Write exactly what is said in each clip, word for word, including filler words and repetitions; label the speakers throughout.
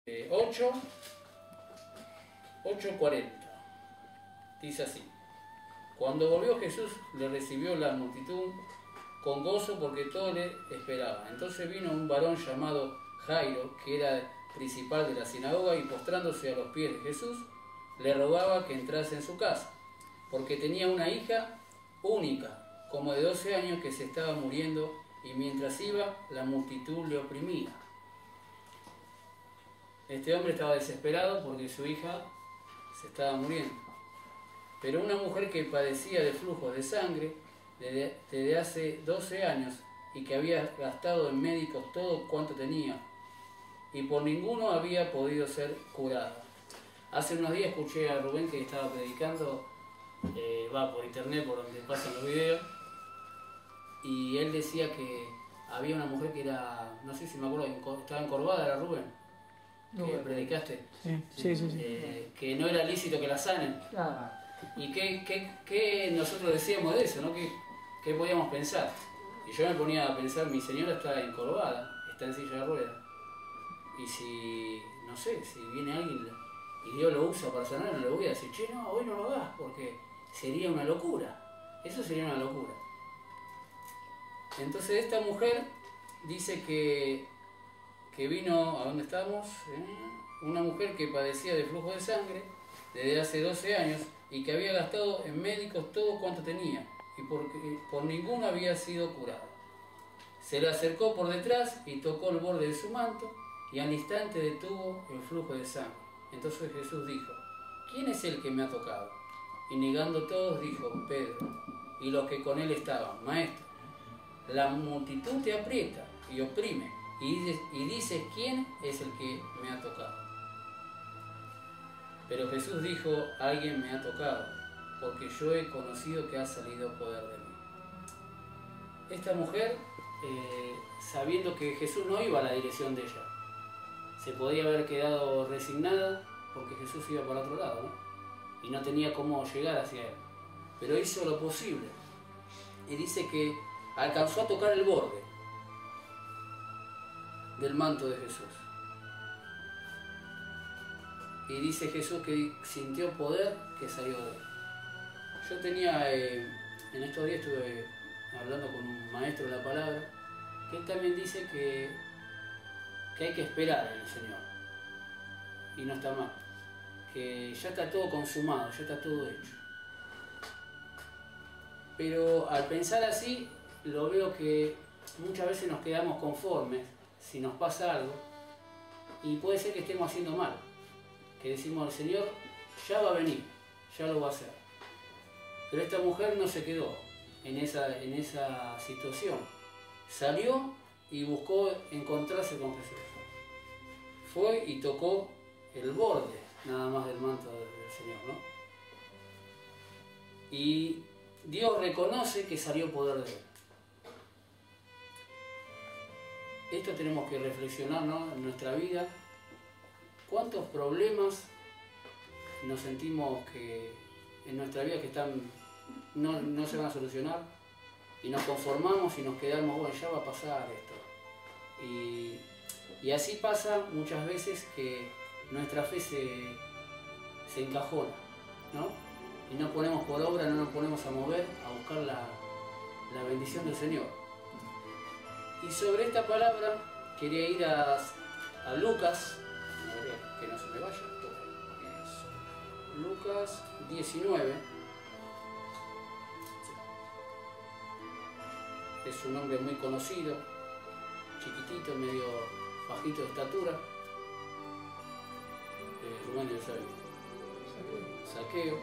Speaker 1: ocho, ocho cuarenta. Dice así: cuando volvió Jesús, le recibió la multitud con gozo porque todo le esperaba. Entonces vino un varón llamado Jairo, que era principal de la sinagoga, y postrándose a los pies de Jesús, le rogaba que entrase en su casa, porque tenía una hija única, como de doce años, que se estaba muriendo, y mientras iba, la multitud le oprimía. Este hombre estaba desesperado porque su hija se estaba muriendo. Pero una mujer que padecía de flujos de sangre desde, desde hace doce años y que había gastado en médicos todo cuanto tenía, y por ninguno había podido ser curada. Hace unos días escuché a Rubén que estaba predicando, eh, va por internet, por donde pasan los videos, y él decía que había una mujer que era, no sé si me acuerdo, estaba encorvada, era Rubén, que no, predicaste,
Speaker 2: sí, sí, sí, sí.
Speaker 1: Eh, que no era lícito que la sanen.
Speaker 2: Ah.
Speaker 1: ¿Y qué, qué, qué nosotros decíamos de eso, ¿no? ¿Qué, qué podíamos pensar? Y yo me ponía a pensar, mi señora está encorvada, está en silla de ruedas, y si, no sé, si viene alguien y Dios lo usa para sanar, no le voy a decir, che, no, hoy no lo hagas, porque sería una locura. Eso sería una locura. Entonces esta mujer dice que, que vino, ¿a dónde estamos? ¿Eh? Una mujer que padecía de flujo de sangre desde hace doce años y que había gastado en médicos todo cuanto tenía, y por, por ninguno había sido curada. Se le acercó por detrás y tocó el borde de su manto, y al instante detuvo el flujo de sangre. Entonces Jesús dijo, ¿quién es el que me ha tocado? Y negando todos dijo Pedro y los que con él estaban, Maestro, la multitud te aprieta y oprime, y dices, y dices ¿quién es el que me ha tocado? Pero Jesús dijo, alguien me ha tocado, porque yo he conocido que ha salido poder de mí. Esta mujer, eh, sabiendo que Jesús no iba a la dirección de ella, se podía haber quedado resignada porque Jesús iba para otro lado, ¿no? Y no tenía cómo llegar hacia él. Pero hizo lo posible. Y dice que alcanzó a tocar el borde del manto de Jesús. Y dice Jesús que sintió poder que salió de él. Yo tenía, eh, en estos días estuve hablando con un maestro de la palabra, que él también dice que, que hay que esperar en el Señor. Y no está mal. Que ya está todo consumado, ya está todo hecho. Pero al pensar así, lo veo que muchas veces nos quedamos conformes si nos pasa algo, y puede ser que estemos haciendo mal. Que decimos, el Señor ya va a venir, ya lo va a hacer. Pero esta mujer no se quedó en esa, en esa situación. Salió y buscó encontrarse con Jesús. Fue y tocó el borde nada más del manto del Señor, ¿no? Y Dios reconoce que salió poder de él. Esto tenemos que reflexionar, ¿no? En nuestra vida. ¿Cuántos problemas nos sentimos que en nuestra vida que están, no, no se van a solucionar? Y nos conformamos y nos quedamos, bueno, ya va a pasar esto. Y, y así pasa muchas veces que nuestra fe se, se encajona, ¿no? Y no ponemos por obra, no nos ponemos a mover, a buscar la, la bendición del Señor. Y sobre esta palabra quería ir a, a Lucas, que no se me vaya, Lucas diecinueve. Es un hombre muy conocido, chiquitito, medio bajito de estatura. Eh, Rubén ya sabe. Zaqueo.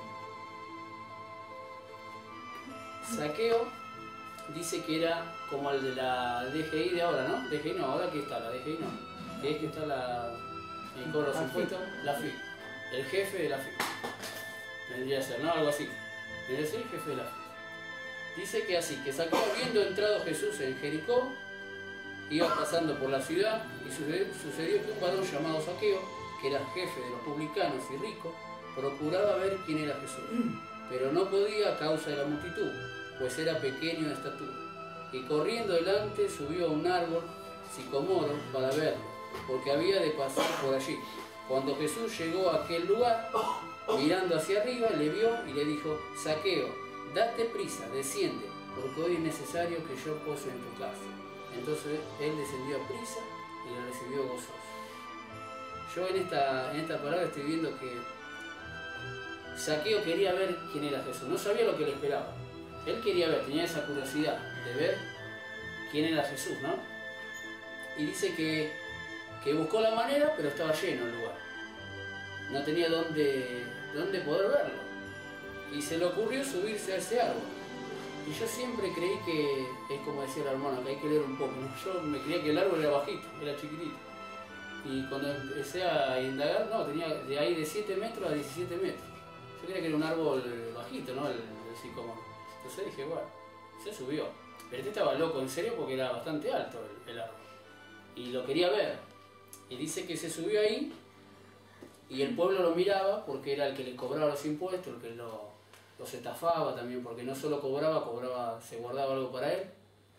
Speaker 1: Zaqueo dice que era como el de la D G I de ahora, ¿no? D G I no, ahora que está la D G I no. Que es que está la... el cobro de impuestos, la F I P. El jefe de la F I P. Vendría a ser, ¿no? Algo así. Vendría a ser el jefe de la F I P. Dice que así, que Zaqueo, habiendo entrado Jesús en Jericó, iba pasando por la ciudad, y sucedió que un varón llamado Zaqueo, que era jefe de los publicanos y rico, procuraba ver quién era Jesús, pero no podía a causa de la multitud, pues era pequeño de estatura. Y corriendo delante subió a un árbol sicomoro para verlo, porque había de pasar por allí. Cuando Jesús llegó a aquel lugar, mirando hacia arriba, le vio y le dijo: Zaqueo, date prisa, desciende, porque hoy es necesario que yo pose en tu casa. Entonces él descendió a prisa y le recibió gozoso. Yo en esta, en esta palabra estoy viendo que Zaqueo quería ver quién era Jesús, no sabía lo que le esperaba. Él quería ver, tenía esa curiosidad de ver quién era Jesús, ¿no? Y dice que, que buscó la manera, pero estaba lleno el lugar. No tenía dónde, dónde poder verlo. Y se le ocurrió subirse a ese árbol. Y yo siempre creí que, es como decía la hermana, que hay que leer un poco, ¿no? Yo me creía que el árbol era bajito, era chiquitito. Y cuando empecé a indagar, no, tenía de ahí de siete metros a diecisiete metros. Yo creía que era un árbol bajito, ¿no? El, el sicómoro. Entonces dije, bueno, se subió. Pero este estaba loco, en serio, porque era bastante alto el, el árbol. Y lo quería ver. Y dice que se subió ahí y el pueblo lo miraba porque era el que le cobraba los impuestos, el que lo, los estafaba también, porque no solo cobraba, cobraba, se guardaba algo para él.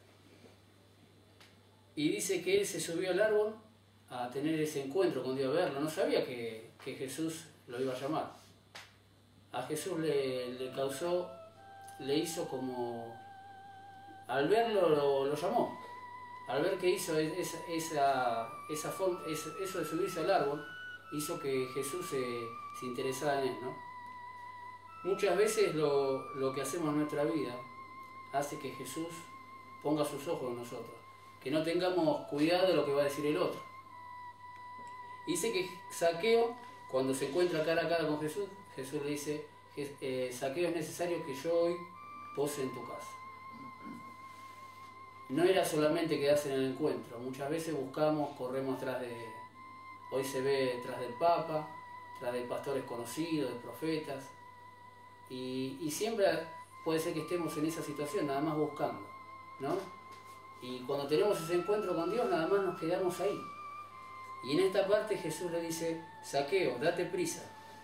Speaker 1: Y dice que él se subió al árbol a tener ese encuentro con Dios, a verlo. No sabía que, que Jesús lo iba a llamar. A Jesús le, le causó, le hizo como, al verlo lo, lo llamó. Al ver que hizo esa, esa, esa forma, eso de subirse al árbol, hizo que Jesús se, se interesara en él, ¿no? Muchas veces lo, lo que hacemos en nuestra vida hace que Jesús ponga sus ojos en nosotros, que no tengamos cuidado de lo que va a decir el otro. Dice que Zaqueo, cuando se encuentra cara a cara con Jesús, Jesús le dice: eh, Zaqueo, es necesario que yo hoy pose en tu casa. No era solamente quedarse en el encuentro, muchas veces buscamos, corremos tras de... Hoy se ve tras del Papa, tras de pastores conocidos, de profetas, y, y siempre puede ser que estemos en esa situación, nada más buscando, ¿no? Y cuando tenemos ese encuentro con Dios, nada más nos quedamos ahí. Y en esta parte Jesús le dice: Zaqueo, date prisa.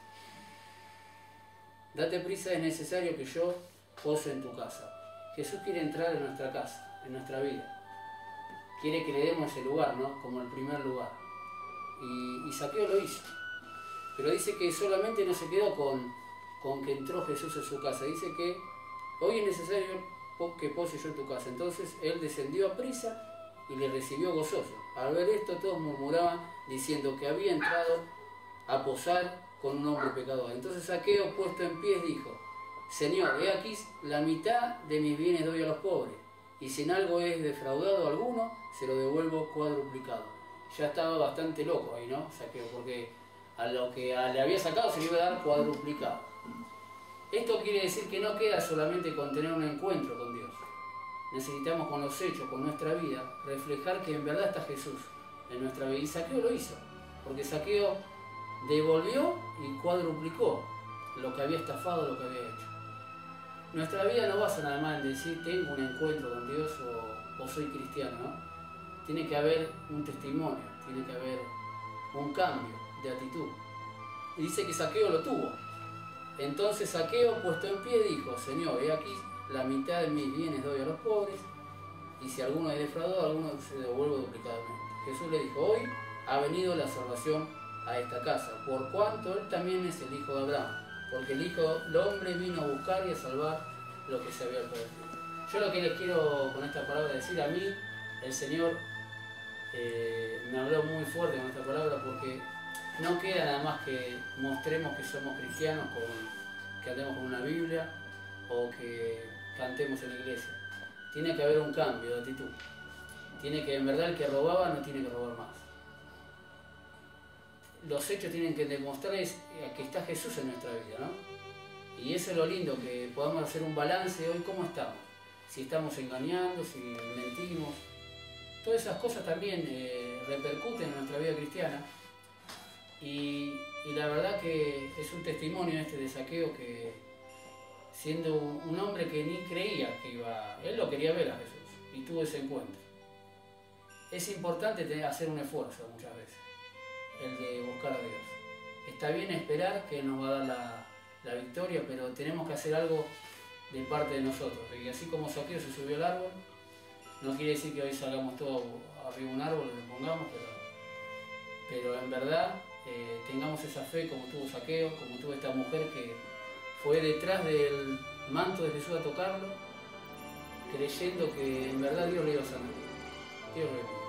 Speaker 1: Date prisa, es necesario que yo pose en tu casa. Jesús quiere entrar en nuestra casa, en nuestra vida. Quiere que le demos ese lugar, ¿no? Como el primer lugar. Y, y Zaqueo lo hizo. Pero dice que solamente no se quedó con, con que entró Jesús en su casa. Dice que hoy es necesario que pose yo en tu casa. Entonces él descendió a prisa y le recibió gozoso. Al ver esto todos murmuraban diciendo que había entrado a posar con un hombre pecador. Entonces Zaqueo, puesto en pie, dijo: Señor, he aquí la mitad de mis bienes doy a los pobres, y si en algo es defraudado a alguno, se lo devuelvo cuadruplicado. Ya estaba bastante loco ahí, ¿no? Zaqueo, porque a lo que le había sacado se le iba a dar cuadruplicado. Esto quiere decir que no queda solamente con tener un encuentro con Dios. Necesitamos con los hechos, con nuestra vida, reflejar que en verdad está Jesús en nuestra vida. Y Zaqueo lo hizo, porque Zaqueo devolvió y cuadruplicó lo que había estafado, lo que había hecho. Nuestra vida no basa nada más en decir tengo un encuentro con Dios o, o soy cristiano, ¿no? Tiene que haber un testimonio, tiene que haber un cambio de actitud. Y dice que Zaqueo lo tuvo. Entonces Zaqueo, puesto en pie, dijo: Señor, he aquí la mitad de mis bienes doy a los pobres, y si alguno es defraudado, alguno se devuelve duplicadamente. Jesús le dijo: hoy ha venido la salvación a esta casa, por cuanto él también es el hijo de Abraham, porque el Hijo del Hombre vino a buscar y a salvar lo que se había perdido. Yo lo que les quiero con esta palabra decir, a mí el Señor eh, me habló muy fuerte con esta palabra, porque no queda nada más que mostremos que somos cristianos, con, que andemos con una Biblia o que cantemos en la iglesia. Tiene que haber un cambio de actitud. Tiene que, en verdad, el que robaba no tiene que robar más. Los hechos tienen que demostrar es, que está Jesús en nuestra vida, ¿no? Y eso es lo lindo, que podamos hacer un balance de hoy, cómo estamos. Si estamos engañando, si mentimos. Todas esas cosas también eh, repercuten en nuestra vida cristiana. Y, y la verdad que es un testimonio este de Zaqueo, que siendo un hombre que ni creía que iba, él lo quería ver a Jesús y tuvo ese encuentro. Es importante tener, hacer un esfuerzo muchas veces, el de buscar a Dios. Está bien esperar que Él nos va a dar la, la victoria, pero tenemos que hacer algo de parte de nosotros. Y así como Zaqueo se subió al árbol, no quiere decir que hoy salgamos todos arriba de un árbol y nos pongamos, pero pero en verdad eh, tengamos esa fe como tuvo Zaqueo, como tuvo esta mujer que fue detrás del manto de Jesús a tocarlo, creyendo que en verdad Dios le iba a sanar. Dios le bendiga.